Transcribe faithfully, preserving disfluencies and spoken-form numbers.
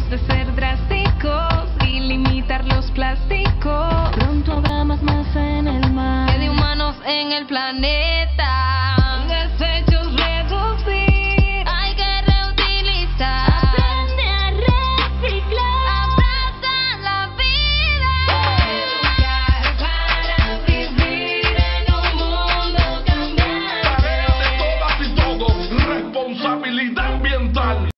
Debemos de ser drásticos y limitar los plásticos. Pronto habrá más masa en el mar que de humanos en el planeta.